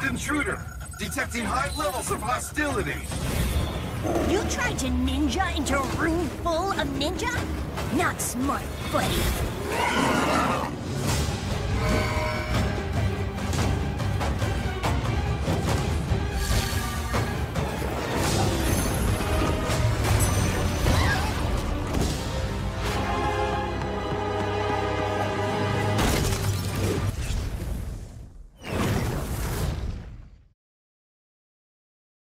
intruder. Detecting high levels of hostility. You tried to ninja into a room full of ninja? Not smart, buddy.